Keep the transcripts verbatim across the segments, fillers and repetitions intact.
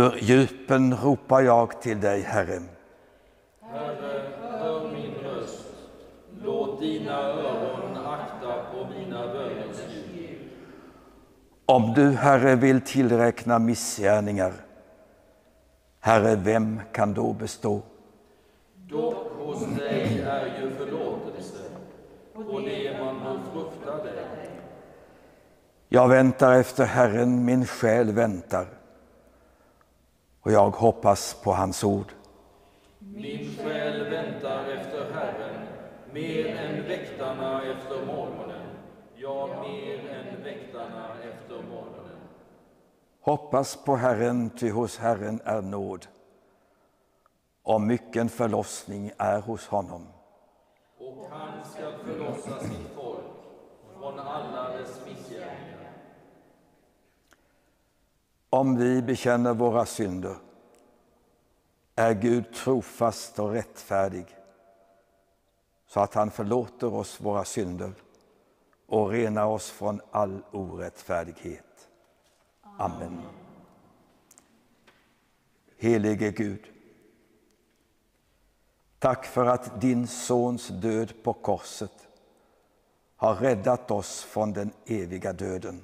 Ur djupen ropar jag till dig, Herre. Herre, hör min röst. Låt dina öron akta på mina böners ljud. Om du, Herre, vill tillräkna missgärningar, Herre, vem kan då bestå? Dock hos dig är ju förlåtelse, och det man må frukta dig. Jag väntar efter Herren, min själ väntar, och jag hoppas på hans ord. Min själ väntar efter Herren, mer än väktarna efter morgonen. Ja, mer än väktarna efter morgonen. Hoppas på Herren, ty hos Herren är nåd, och mycken förlossning är hos honom. Och han ska förlossa sitt folk från alla dess missgärningar. Om vi bekänner våra synder är Gud trofast och rättfärdig, så att han förlåter oss våra synder och renar oss från all orättfärdighet. Amen. Helige Gud, tack för att din sons död på korset har räddat oss från den eviga döden.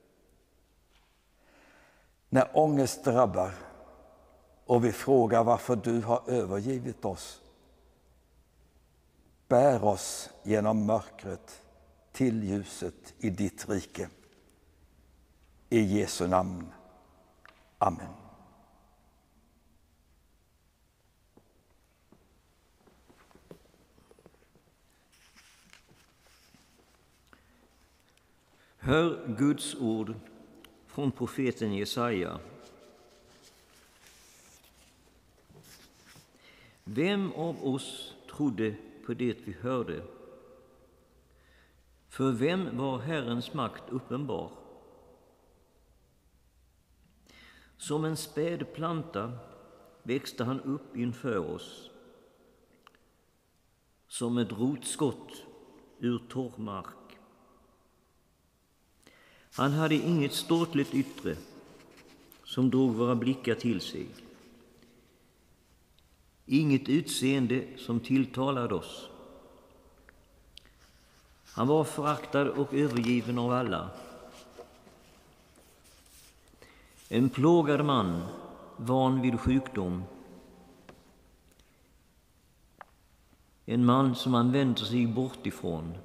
När ångest drabbar och vi frågar varför du har övergivit oss, bär oss genom mörkret till ljuset i ditt rike. I Jesu namn. Amen. Hör Guds ord från profeten Jesaja. Vem av oss trodde på det vi hörde? För vem var Herrens makt uppenbar? Som en späd planta växte han upp inför oss, som ett rotskott ur torr mark. Han hade inget ståtligt yttre som drog våra blickar till sig, inget utseende som tilltalade oss. Han var föraktad och övergiven av alla, en plågad man, van vid sjukdom, en man som man vänder sig bort ifrån.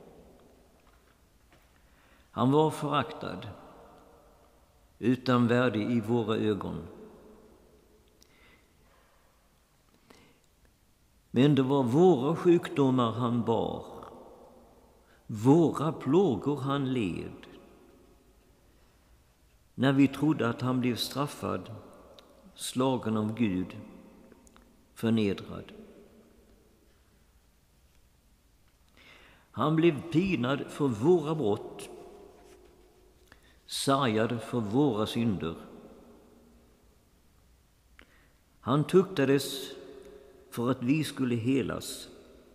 Han var föraktad, utan värde i våra ögon. Men det var våra sjukdomar han bar, våra plågor han led. När vi trodde att han blev straffad, slagen av Gud, förnedrad. Han blev pinad för våra brott, sargad för våra synder. Han tuktades för att vi skulle helas.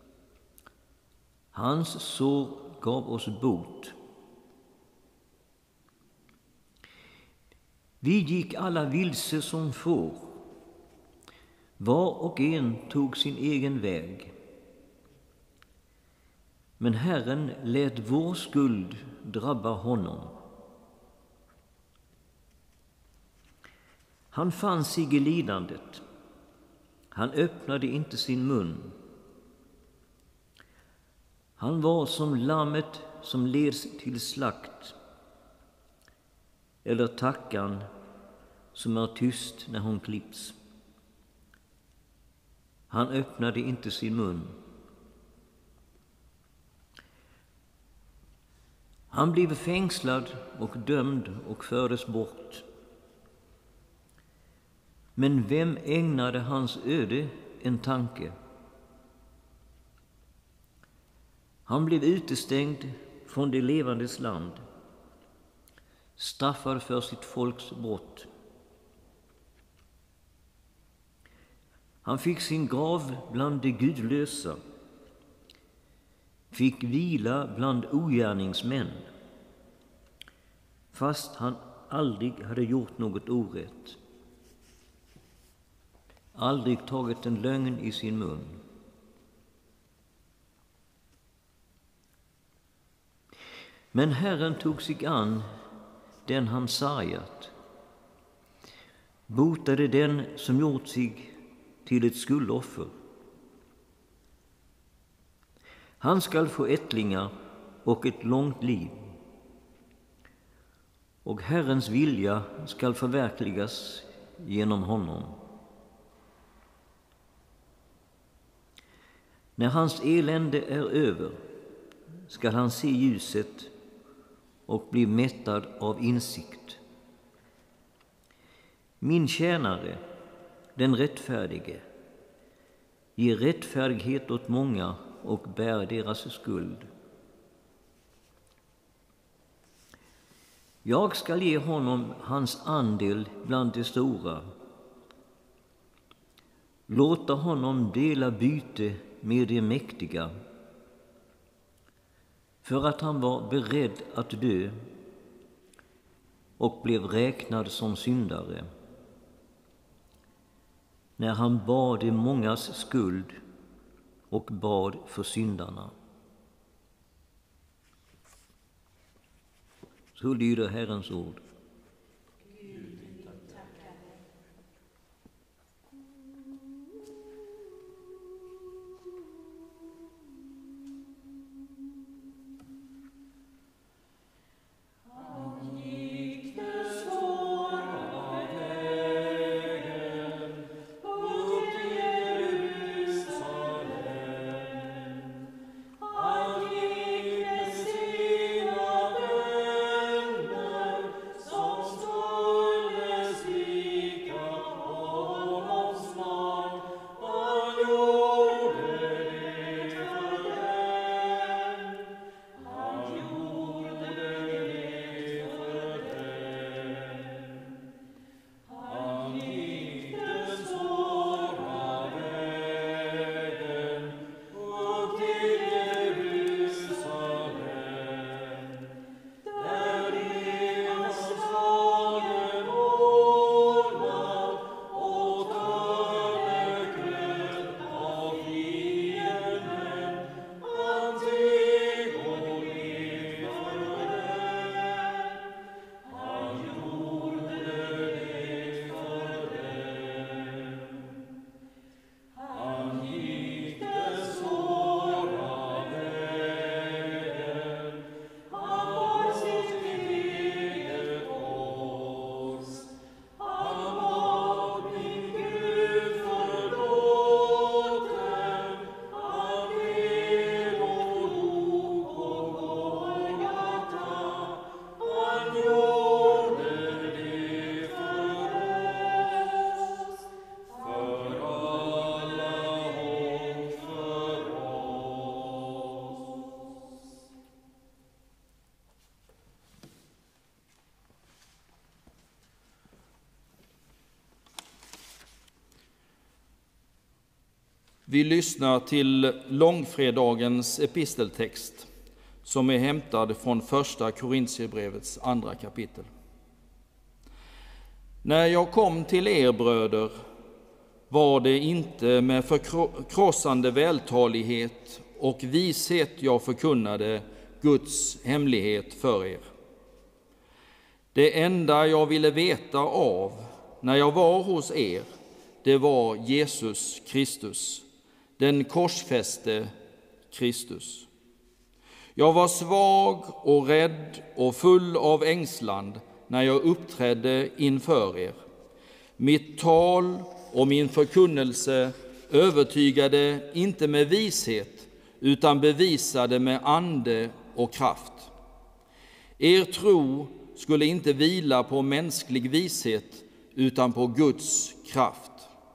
Hans sår gav oss bot. Vi gick alla vilse som får. Var och en tog sin egen väg. Men Herren lät vår skuld drabba honom. Han fann sig i lidandet. Han öppnade inte sin mun. Han var som lammet som leds till slakt, eller tackan som är tyst när hon klipps. Han öppnade inte sin mun. Han blev fängslad och dömd och fördes bort. Men vem ägnade hans öde en tanke? Han blev utestängd från det levandes land, straffad för sitt folks brott. Han fick sin grav bland de gudlösa, fick vila bland ogärningsmän, fast han aldrig hade gjort något orätt. aldrig tagit en lögn i sin mun. Men Herren tog sig an den han sargat, botade den som gjort sig till ett skuldoffer. Han skall få ättlingar och ett långt liv, och Herrens vilja skall förverkligas genom honom. När hans elände är över skall han se ljuset och bli mättad av insikt. Min tjänare, den rättfärdige, ger rättfärdighet åt många och bär deras skuld. Jag skall ge honom hans andel bland de stora, låta honom dela byte med de mäktiga, för att han var beredd att dö och blev räknad som syndare, när han bad de mångas skuld och bad för syndarna. Så lyder Herrens ord. Vi lyssnar till långfredagens episteltext som är hämtad från första Korintierbrevets andra kapitel. När jag kom till er, bröder, var det inte med förkrossande vältalighet och vishet jag förkunnade Guds hemlighet för er. Det enda jag ville veta av när jag var hos er, det var Jesus Kristus, den korsfäste Kristus. Jag var svag och rädd och full av ängslan när jag uppträdde inför er. Mitt tal och min förkunnelse övertygade inte med vishet, utan bevisade med ande och kraft. Er tro skulle inte vila på mänsklig vishet, utan på Guds kraft.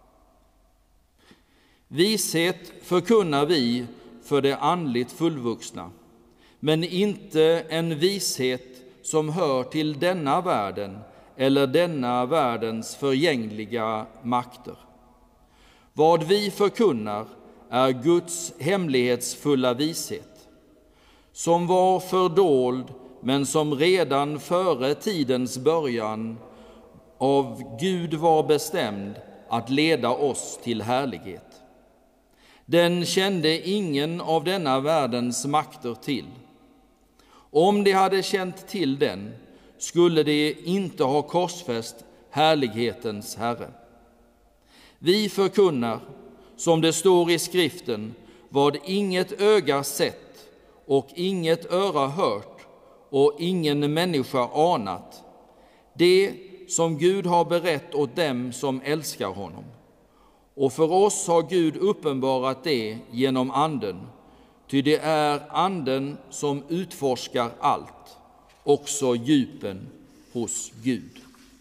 Vishet förkunnar vi för det andligt fullvuxna, men inte en vishet som hör till denna världen eller denna världens förgängliga makter. Vad vi förkunnar är Guds hemlighetsfulla vishet, som var fördold men som redan före tidens början av Gud var bestämd att leda oss till härlighet. Den kände ingen av denna världens makter till. Om de hade känt till den, skulle de inte ha korsfäst härlighetens Herre. Vi förkunnar, som det står i skriften, vad inget öga sett och inget öra hört och ingen människa anat, det som Gud har berett åt dem som älskar honom. Och för oss har Gud uppenbarat det genom Anden, ty det är Anden som utforskar allt, också djupen hos Gud.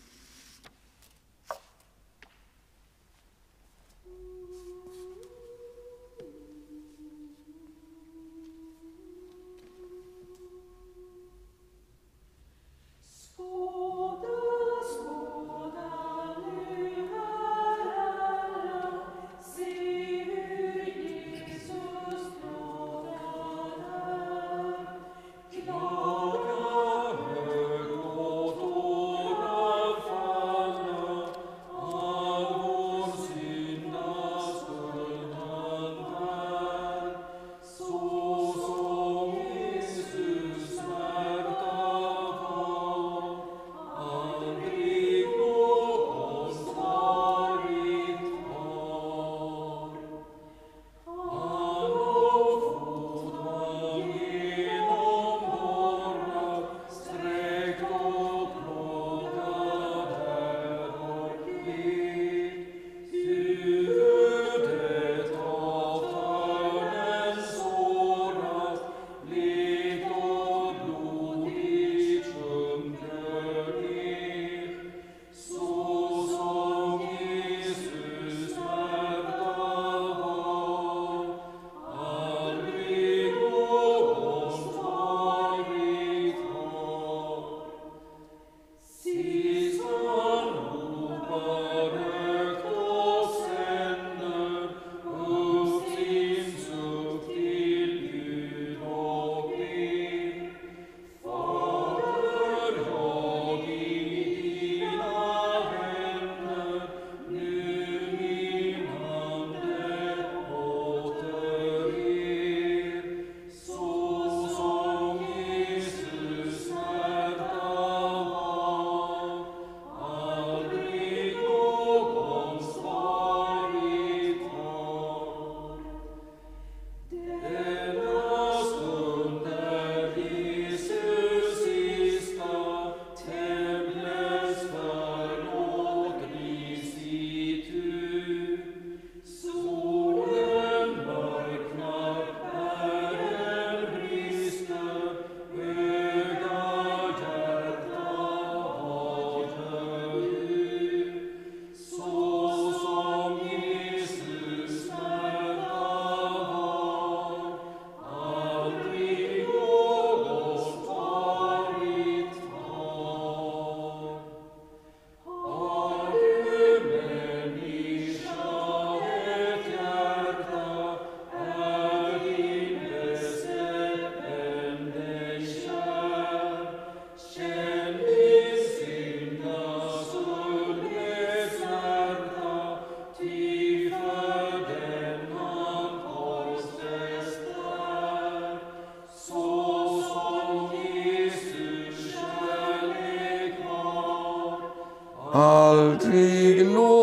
aldrig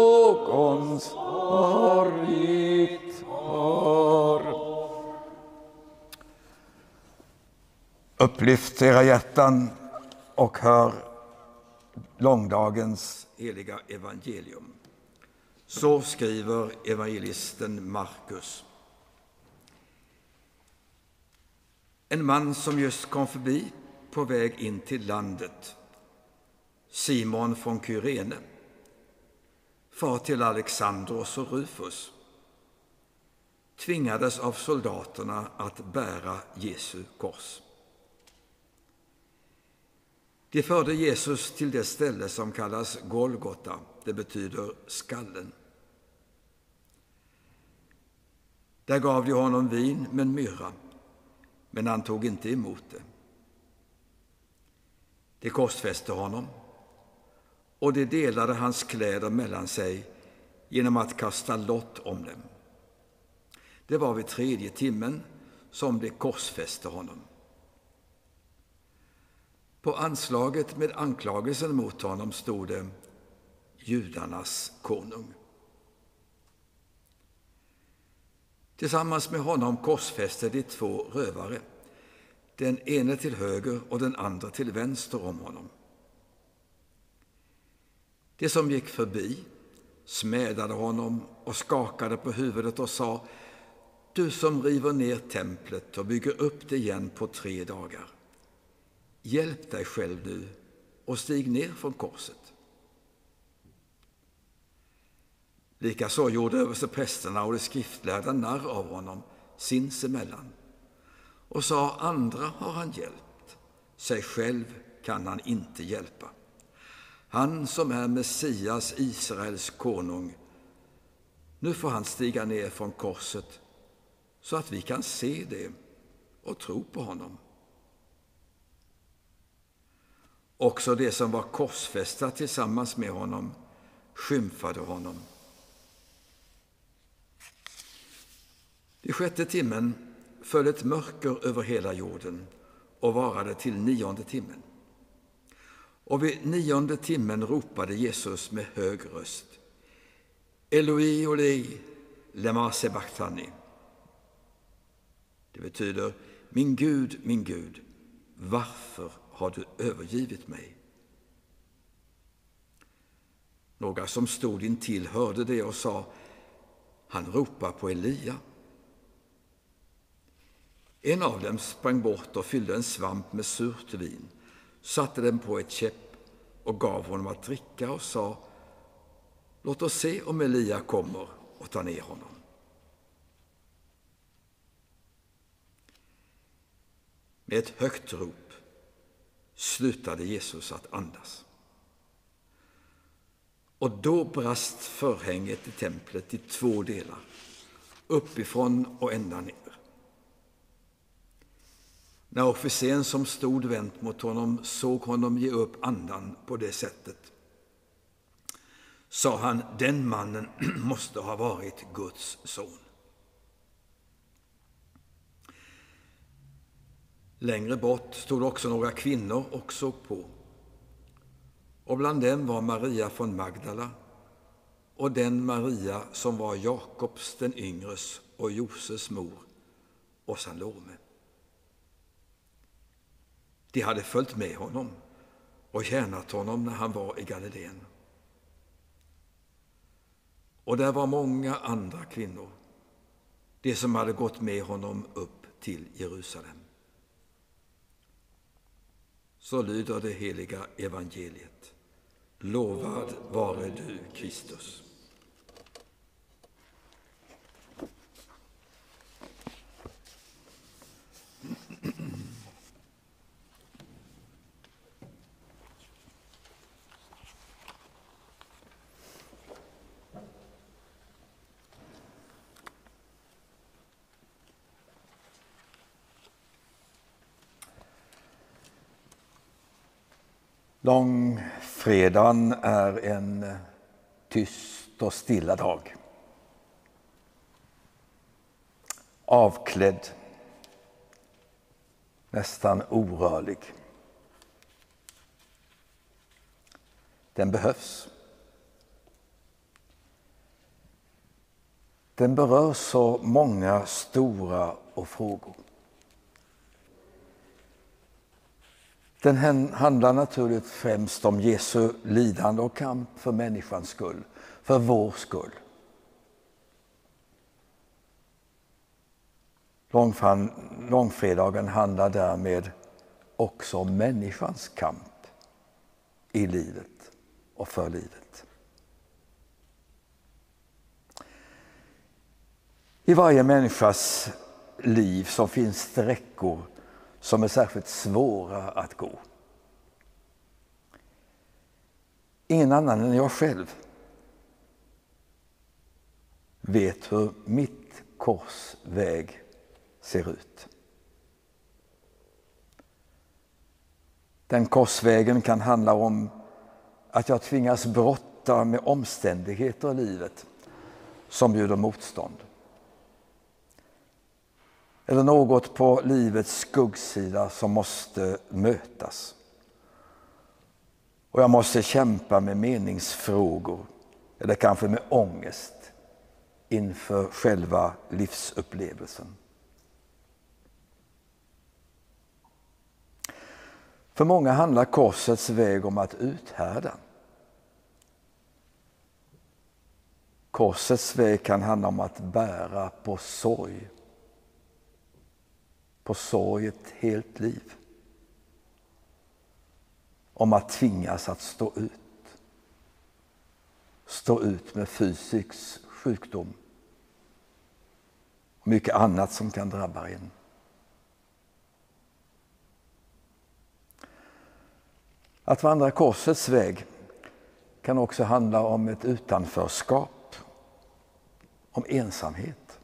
någons varit har. Upplyft era hjärtan och hör långdagens heliga evangelium. Så skriver evangelisten Markus. En man som just kom förbi på väg in till landet, Simon från Kyrene, far till Alexandros och Rufus, tvingades av soldaterna att bära Jesu kors. De förde Jesus till det ställe som kallas Golgota, det betyder skallen. Där gav de honom vin med myrra, men han tog inte emot det. De korsfäste honom, och de delade hans kläder mellan sig genom att kasta lott om dem. Det var vid tredje timmen som de korsfäste honom. På anslaget med anklagelsen mot honom stod det judarnas konung. Tillsammans med honom korsfäste de två rövare, den ene till höger och den andra till vänster om honom. De som gick förbi smädade honom och skakade på huvudet och sa: Du som river ner templet och bygger upp det igen på tre dagar, hjälp dig själv nu och stig ner från korset. Likaså gjorde översteprästerna och de skriftlärda narr av honom sinsemellan och sa: Andra har han hjälpt, sig själv kan han inte hjälpa. Han som är Messias, Israels konung, nu får han stiga ner från korset så att vi kan se det och tro på honom. Också de som var korsfästa tillsammans med honom skymfade honom. I sjätte timmen föll ett mörker över hela jorden och varade till nionde timmen. Och vid nionde timmen ropade Jesus med hög röst: Eloi, Eloi, lema sabachthani. Det betyder: Min Gud, min Gud, varför har du övergivit mig? Några som stod intill hörde det och sa: Han ropar på Elia. En av dem sprang bort och fyllde en svamp med surt vin, satte den på ett käpp och gav honom att dricka och sa: Låt oss se om Elia kommer och tar ner honom. Med ett högt rop slutade Jesus att andas. Och då brast förhänget i templet i två delar, uppifrån och ända ner. När officeren som stod vänt mot honom såg honom ge upp andan på det sättet, sa han: Den mannen måste ha varit Guds son. Längre bort stod också några kvinnor och såg på. Och bland dem var Maria från Magdala och den Maria som var Jakobs den yngres och Joses mor och Salome. De hade följt med honom och tjänat honom när han var i Galileen. Och där var många andra kvinnor, de som hade gått med honom upp till Jerusalem. Så lyder det heliga evangeliet. Lovad vare du, Kristus. Långfredagen är en tyst och stilla dag. Avklädd, nästan orörlig. Den behövs. Den berör så många stora och frågor. Den handlar naturligt främst om Jesu lidande och kamp för människans skull, för vår skull. Långfredagen handlar därmed också om människans kamp i livet och för livet. I varje människas liv så finns sträckor som är särskilt svåra att gå. Ingen annan än jag själv vet hur mitt korsväg ser ut. Den korsvägen kan handla om att jag tvingas brotta med omständigheter i livet som bjuder motstånd. Eller något på livets skuggsida som måste mötas. Och jag måste kämpa med meningsfrågor eller kanske med ångest inför själva livsupplevelsen. För många handlar korsets väg om att uthärda. Korsets väg kan handla om att bära på sorg. På sorg ett helt liv. Om att tvingas att stå ut. Stå ut med fysisk sjukdom. Och mycket annat som kan drabba en. Att vandra korsets väg kan också handla om ett utanförskap. Om ensamhet.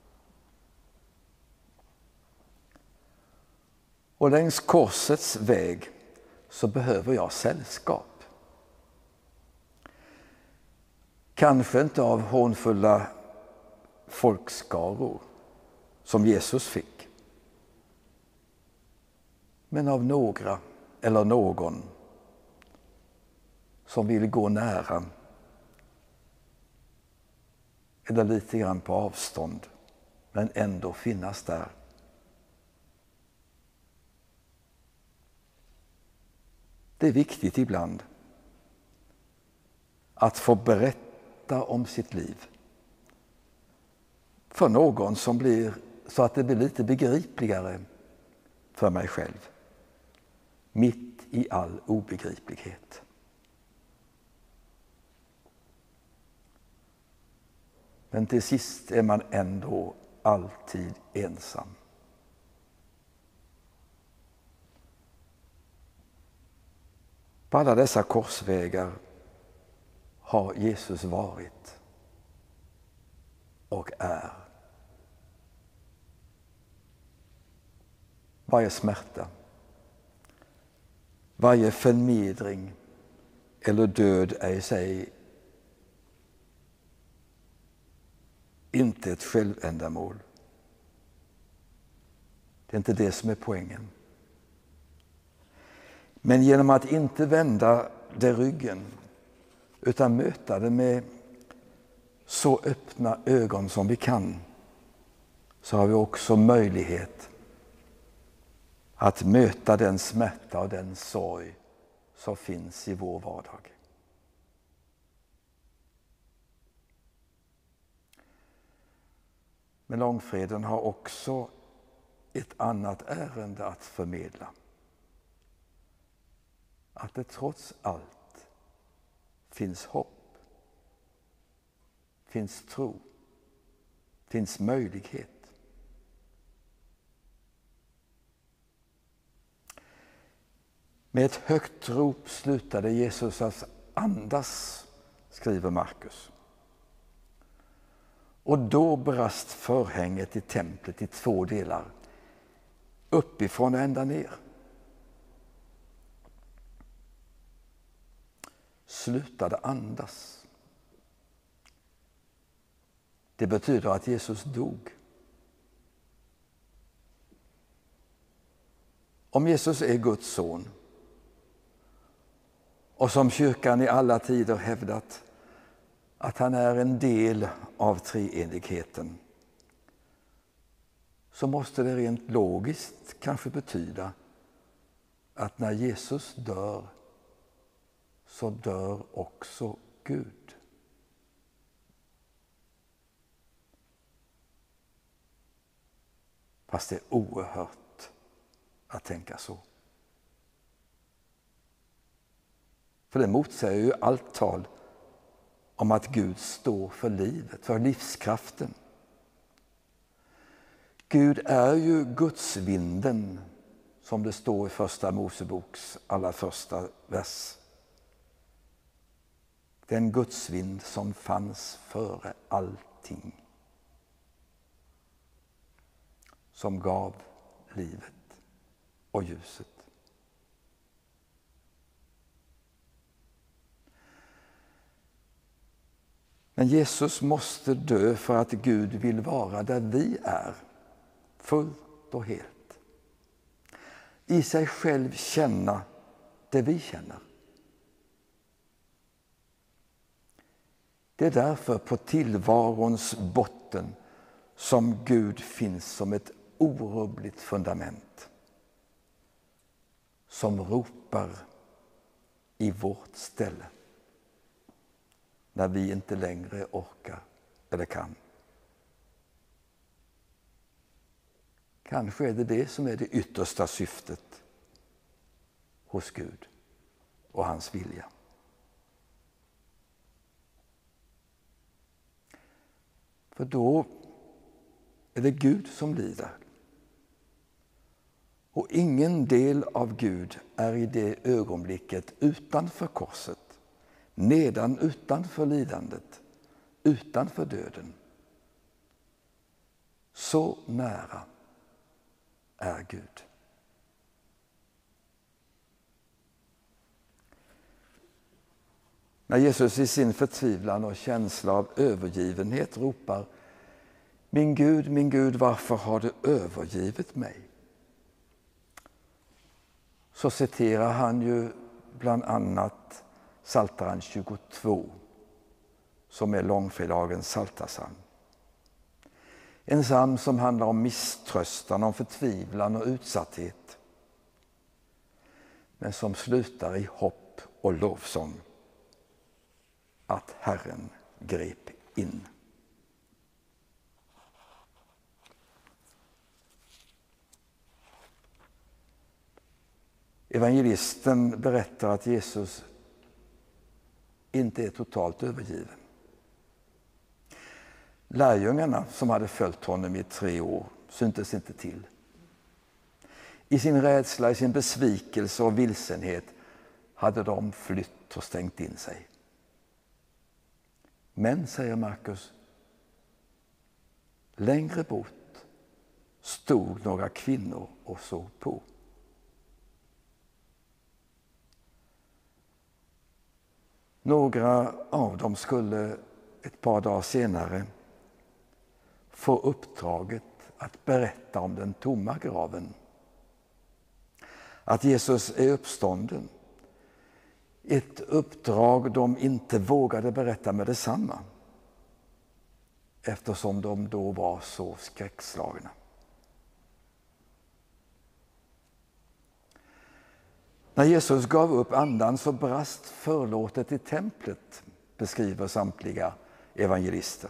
Och längs korsets väg så behöver jag sällskap. Kanske inte av hånfulla folkskaror som Jesus fick. Men av några eller någon som vill gå nära eller lite grann på avstånd men ändå finnas där. Det är viktigt ibland att få berätta om sitt liv för någon som blir så att det blir lite begripligare för mig själv. Mitt i all obegriplighet. Men till sist är man ändå alltid ensam. På alla dessa korsvägar har Jesus varit och är. Varje smärta, varje förnedring eller död är i sig inte ett självändamål. Det är inte det som är poängen. Men genom att inte vända det ryggen utan möta det med så öppna ögon som vi kan, så har vi också möjlighet att möta den smärta och den sorg som finns i vår vardag. Men långfreden har också ett annat ärende att förmedla. Att det trots allt finns hopp, finns tro, finns möjlighet. Med ett högt rop slutade Jesus att andas, skriver Markus. Och då brast förhänget i templet i två delar, uppifrån och ända ner. Slutade andas. Det betyder att Jesus dog. Om Jesus är Guds son och som kyrkan i alla tider hävdat att han är en del av treenigheten, så måste det rent logiskt kanske betyda att när Jesus dör så dör också Gud. Fast det är oerhört att tänka så. För det motsäger ju allt tal om att Gud står för livet, för livskraften. Gud är ju gudsvinden, som det står i första Moseboks allra första vers. Den gudsvind som fanns före allting. Som gav livet och ljuset. Men Jesus måste dö för att Gud vill vara där vi är, fullt och helt. I sig själv känna det vi känner. Det är därför på tillvarons botten som Gud finns som ett orubbligt fundament som ropar i vårt ställe när vi inte längre orkar eller kan. Kanske är det det som är det yttersta syftet hos Gud och hans vilja. För då är det Gud som lider. Och ingen del av Gud är i det ögonblicket utanför korset, nedan utanför lidandet, utanför döden. Så nära är Gud. När Jesus i sin förtvivlan och känsla av övergivenhet ropar: Min Gud, min Gud, varför har du övergivit mig? Så citerar han ju bland annat Psaltaren tjugotvå, som är långfredagens psaltarpsalm. En psalm som handlar om misströstan, om förtvivlan och utsatthet, men som slutar i hopp och lovsång att Herren grep in. Evangelisten berättar att Jesus inte är totalt övergiven. Lärjungarna som hade följt honom i tre år syntes inte till. I sin rädsla, i sin besvikelse och vilsenhet hade de flytt och stängt in sig. Men, säger Markus, längre bort stod några kvinnor och såg på. Några av dem skulle ett par dagar senare få uppdraget att berätta om den tomma graven. Att Jesus är uppstånden. Ett uppdrag de inte vågade berätta med detsamma, eftersom de då var så skräckslagna. När Jesus gav upp andan så brast förlåtet i templet, beskriver samtliga evangelister.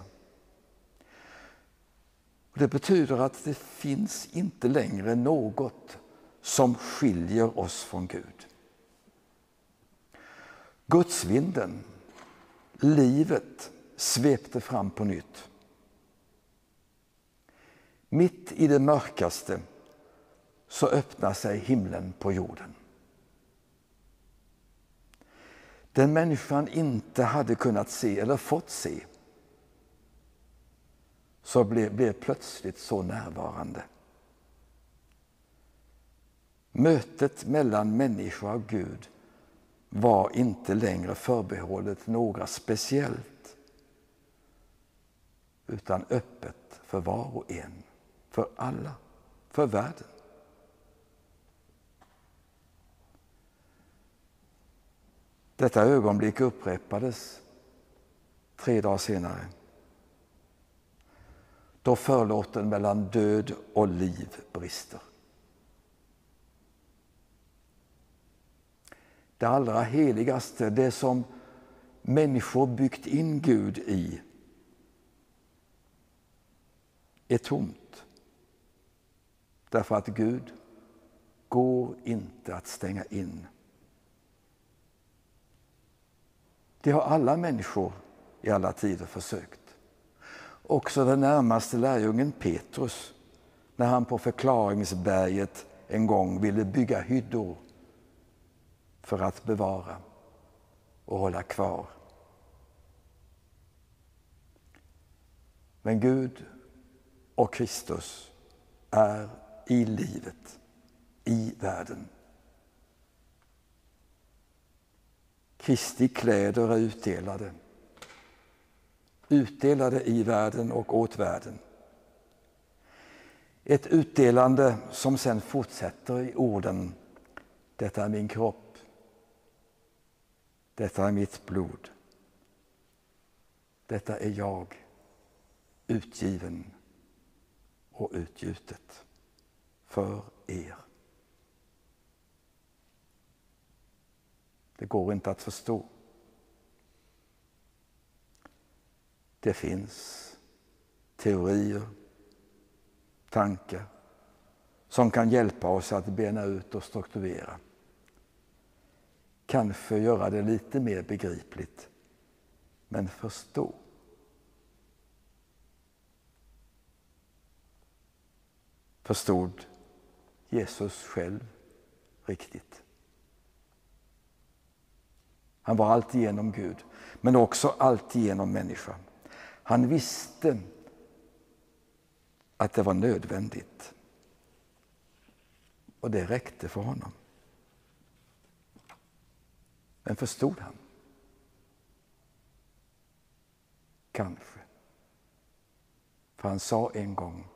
Det betyder att det finns inte längre något som skiljer oss från Gud. Gudsvinden, livet, svepte fram på nytt. Mitt i det mörkaste så öppnar sig himlen på jorden. Den människan inte hade kunnat se eller fått se, så blev, blev plötsligt så närvarande. Mötet mellan människa och Gud var inte längre förbehållet några speciellt, utan öppet för var och en, för alla, för världen. Detta ögonblick upprepades tre dagar senare, då förlåten mellan död och liv brister. Det allra heligaste, det som människor byggt in Gud i, är tomt. Därför att Gud går inte att stänga in. Det har alla människor i alla tider försökt. Också den närmaste lärjungen Petrus, när han på förklaringsberget en gång ville bygga hyddor för att bevara och hålla kvar. Men Gud och Kristus är i livet, i världen. Kristi kläder är utdelade. utdelade i världen och åt världen. Ett utdelande som sedan fortsätter i orden: detta är min kropp, detta är mitt blod, detta är jag, utgiven och utgjutet för er. Det går inte att förstå. Det finns teorier, tankar som kan hjälpa oss att bena ut och strukturera. Kanske göra det lite mer begripligt, men förstå. Förstod Jesus själv riktigt? Han var alltigenom Gud, men också alltigenom människa. Han visste att det var nödvändigt. Och det räckte för honom. Men förstod han? Kanske. För han sa en gång: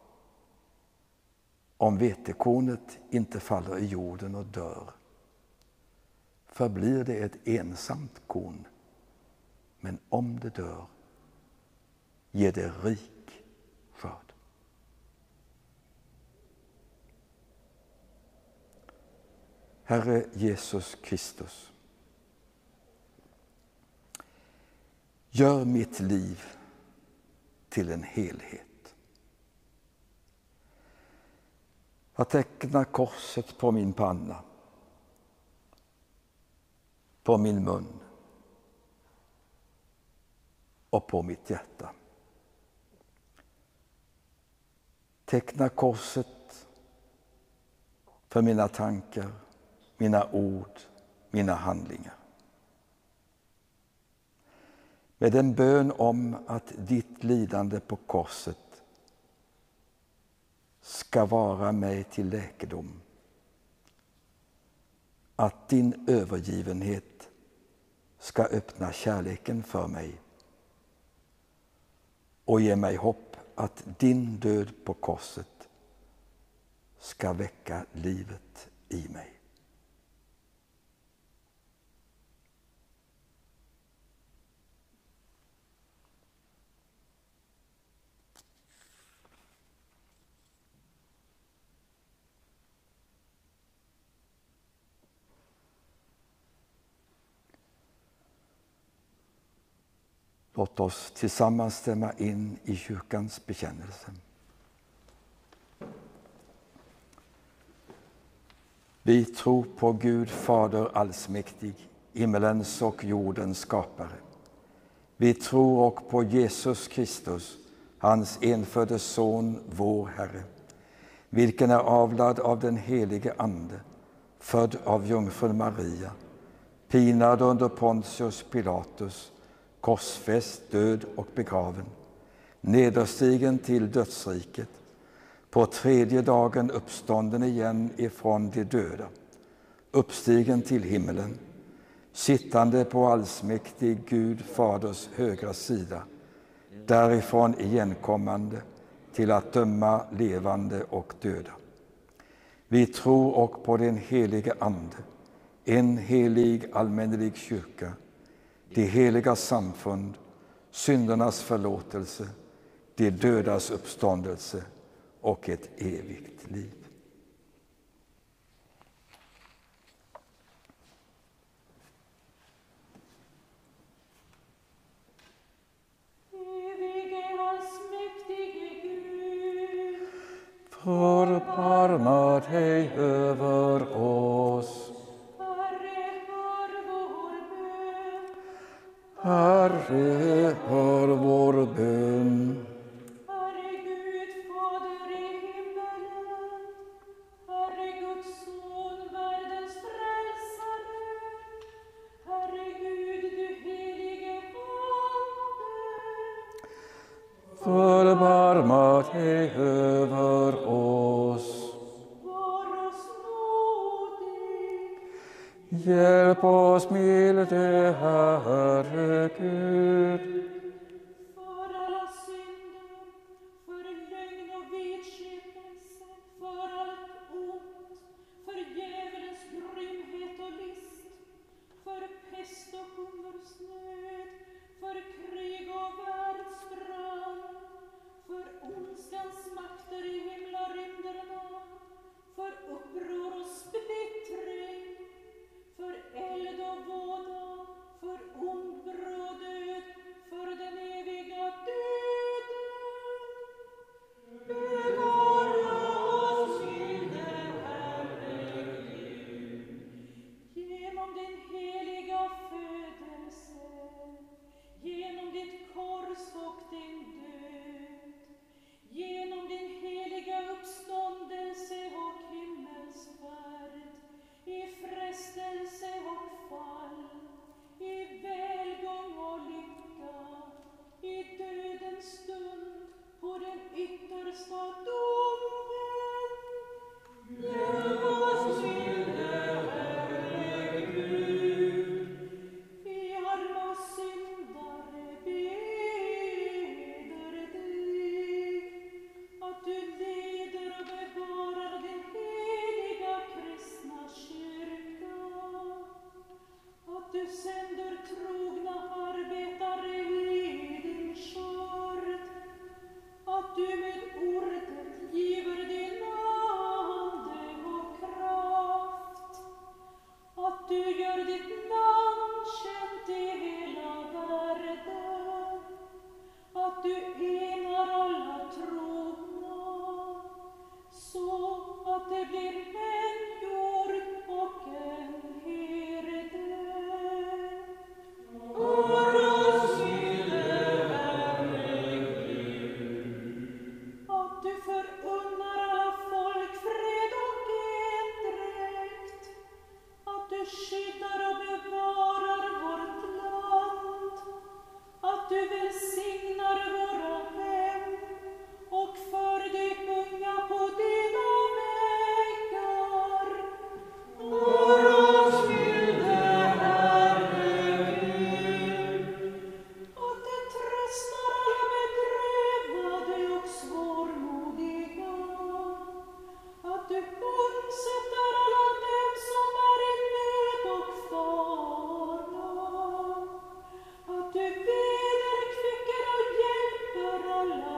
om vetekornet inte faller i jorden och dör, förblir det ett ensamt korn. Men om det dör, ger det rik skörd. Herre Jesus Kristus, gör mitt liv till en helhet. Jag tecknar korset på min panna, på min mun och på mitt hjärta. Teckna korset för mina tankar, mina ord, mina handlingar. Med en bön om att ditt lidande på korset ska vara mig till läkedom. Att din övergivenhet ska öppna kärleken för mig och ge mig hopp att din död på korset ska väcka livet i mig. Låt oss tillsammans stämma in i kyrkans bekännelse. Vi tror på Gud Fader allsmäktig, himmelens och jordens skapare. Vi tror och på Jesus Kristus, hans enfödde son, vår Herre, vilken är avlad av den helige Ande, född av jungfrun Maria, pinad under Pontius Pilatus, korsfäst, död och begraven, nederstigen till dödsriket, på tredje dagen uppstånden igen ifrån de döda, uppstigen till himmelen, sittande på allsmäktig Gud Faders högra sida, därifrån igenkommande till att döma levande och döda. Vi tror och på den helige Ande, en helig allmännelig kyrka, det heliga samfund, syndernas förlåtelse, de dödas uppståndelse och ett evigt liv. Förbarma dig över oss. Herre, hör vår bön. Herre Gud, Fader i himmelen, Herre Guds son, världens frälsare, Herre Gud, du helige Ande. Förbarma dig över oss. Var oss nådig. Hjälp oss milde Herre Gud. För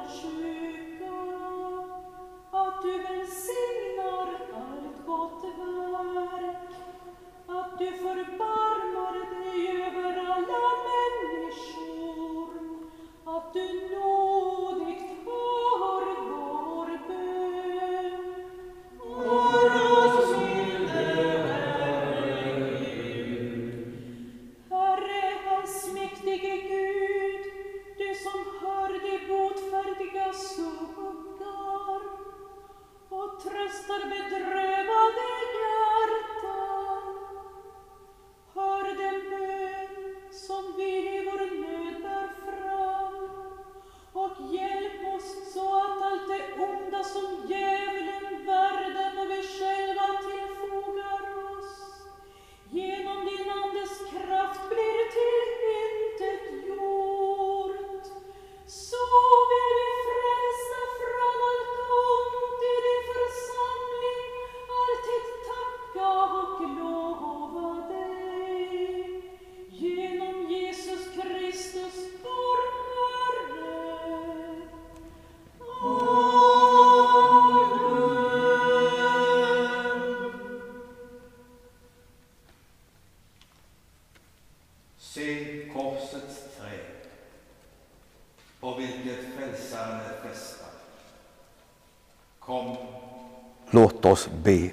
kyrka, att du välsignar allt gott verk, att du förbarmar dig över alla människor, att du nådigt hör vår bön. Herre, allsmäktige Gud, du som hör de botfärdiga suckar och tröstar bedrövade hjärtan, hör den bön som vi i vår nöd bär fram, och hjälp oss så att allt det onda som djävulen, världen och vi själva tillfogar oss, genom din Andes kraft blir till intet gjort. Så vill vi frälsa från allt ont i din församling, alltid tacka och lova dig. Genom Jesus Kristus vår Herre. Se korsets träd, på vilket frälsaren är fästad. Kom, låt oss be.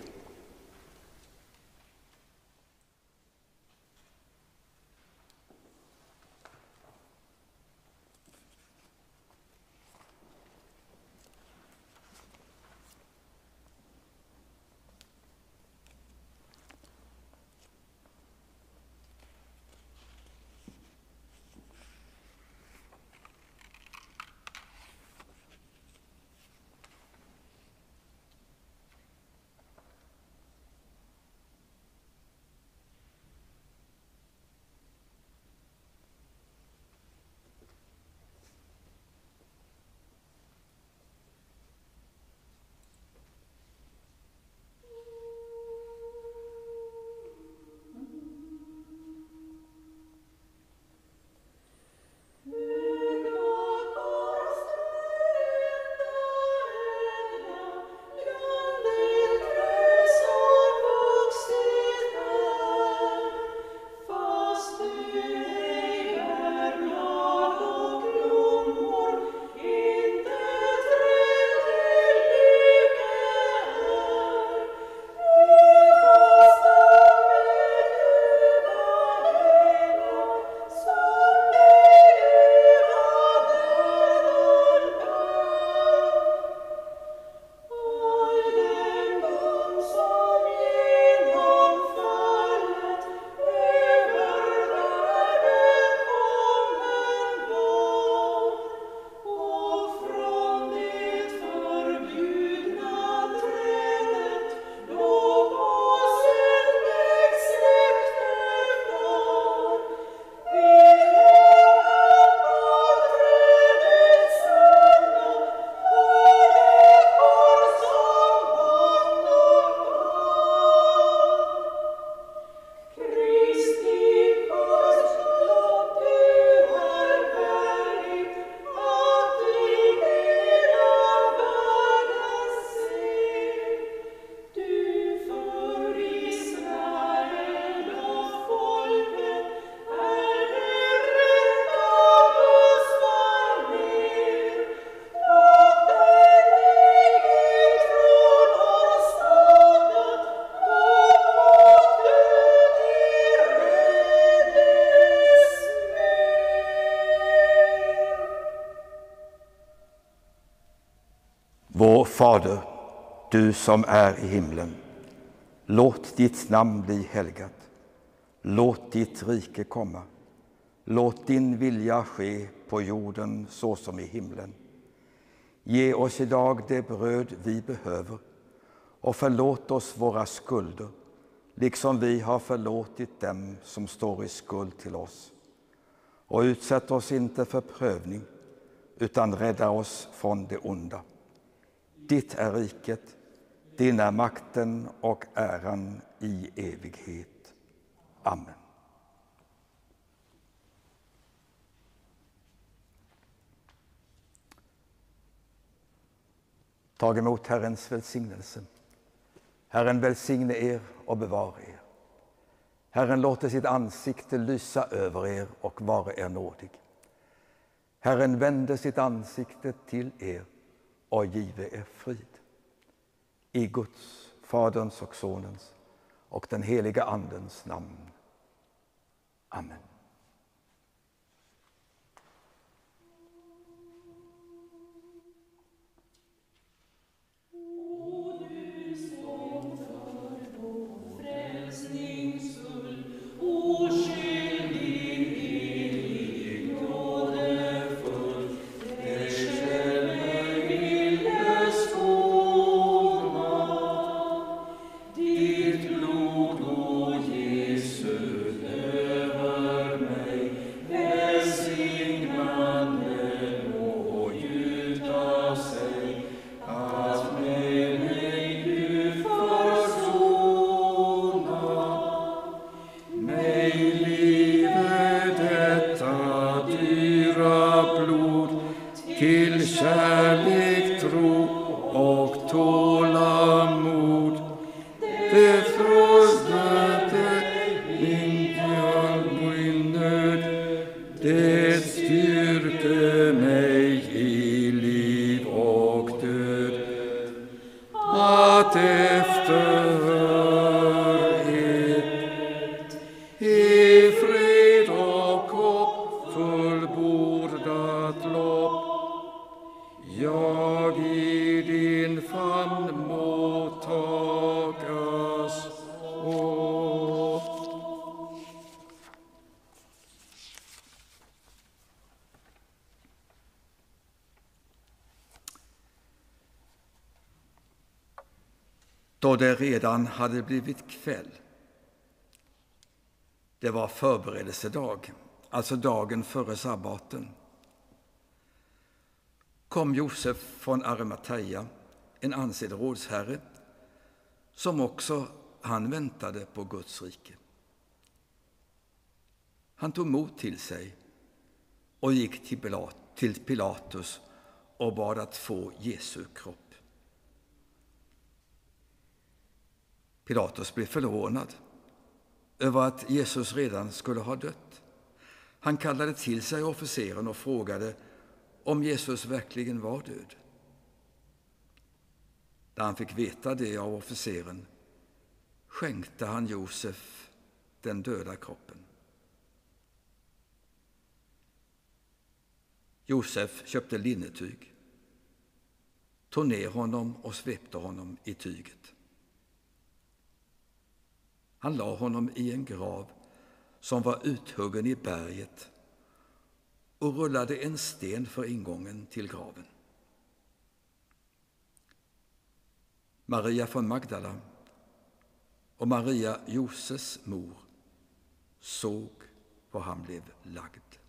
Vår Fader, du som är i himlen, låt ditt namn bli helgat. Låt ditt rike komma. Låt din vilja ske på jorden så som i himlen. Ge oss idag det bröd vi behöver och förlåt oss våra skulder, liksom vi har förlåtit dem som står i skuld till oss. Och utsätt oss inte för prövning, utan rädda oss från det onda. Ditt är riket, din är makten och äran i evighet. Amen. Tag emot Herrens välsignelse. Herren välsigne er och bevara er. Herren låter sitt ansikte lysa över er och vara er nådig. Herren vände sitt ansikte till er och give er frid. I Guds, Faderns och Sonens och den heliga Andens namn. Amen. Till kärlek, tro och tålamod, det tröstade min nöd, det styrkte mig i liv och död. Att efter ett i fred och hopp fullbordat lopp, jag i din famn må tagas upp. Då det redan hade blivit kväll, det var förberedelsedag, alltså dagen före sabbaten, kom Josef från Arimateia, en ansedd rådsherre, som också han väntade på Guds rike. Han tog mod till sig och gick till Pilatus och bad att få Jesu kropp. Pilatus blev förvånad över att Jesus redan skulle ha dött. Han kallade till sig officeren och frågade om Jesus verkligen var död. När han fick veta det av officeren skänkte han Josef den döda kroppen. Josef köpte linnetyg, tog ner honom och svepte honom i tyget. Han la honom i en grav som var uthuggen i berget och rullade en sten för ingången till graven. Maria från Magdala och Maria, Joses mor, såg var han blev lagd.